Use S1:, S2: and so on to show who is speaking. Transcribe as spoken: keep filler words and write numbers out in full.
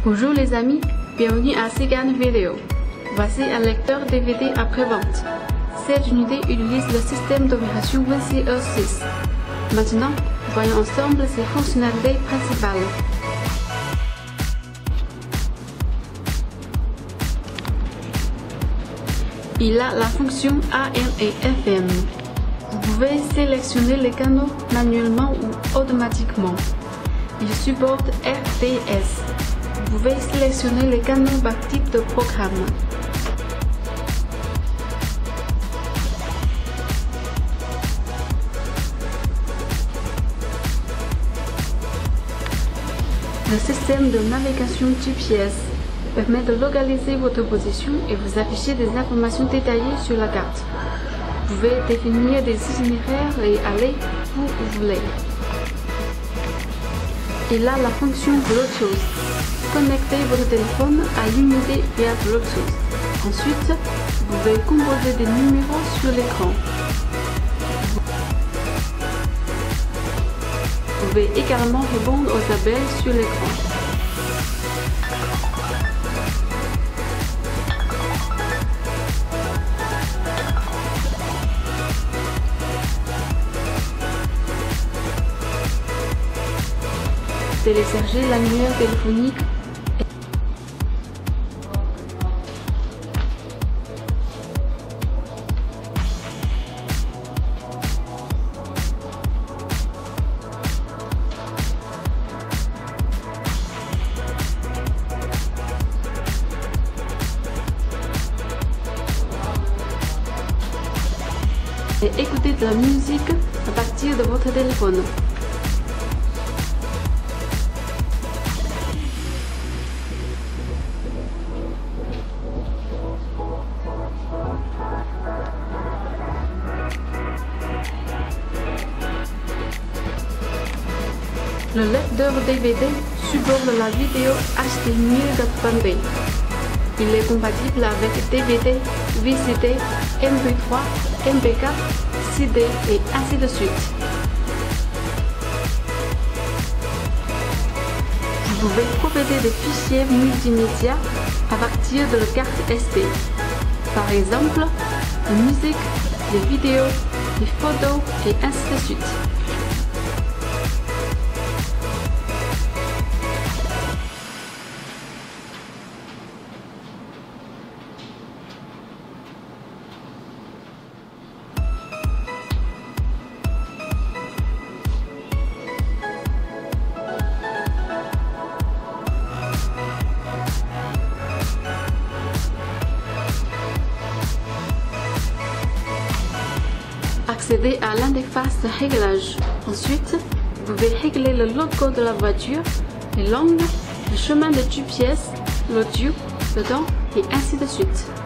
S1: Bonjour les amis, bienvenue à Scan Vidéo. Voici un lecteur D V D après-vente. Cette unité utilise le système d'opération Win C E six. Maintenant, voyons ensemble ses fonctionnalités principales. Il a la fonction A M et F M. Vous pouvez sélectionner les canaux manuellement ou automatiquement. Il supporte R T S. Vous pouvez sélectionner les canaux par type de programme. Le système de navigation G P S permet de localiser votre position et vous afficher des informations détaillées sur la carte. Vous pouvez définir des itinéraires et aller où vous voulez. Il a la fonction Bluetooth. Connectez votre téléphone à l'unité via Bluetooth. Ensuite, vous pouvez composer des numéros sur l'écran. Vous pouvez également répondre aux appels sur l'écran. Télécharger l'annuaire téléphonique. Et écouter de la musique à partir de votre téléphone. Le lecteur D V D supporte la vidéo H D M I deux. Il est compatible avec D V D, V C D, M P trois, M P quatre, C D et ainsi de suite. Vous pouvez profiter des fichiers multimédia à partir de la carte S D. Par exemple, la musique, les vidéos, les photos et ainsi de suite. Accédez à l'interface de réglage. Ensuite, vous pouvez régler le logo de la voiture, les langues, le chemin de G P S, l'audio, le temps et ainsi de suite.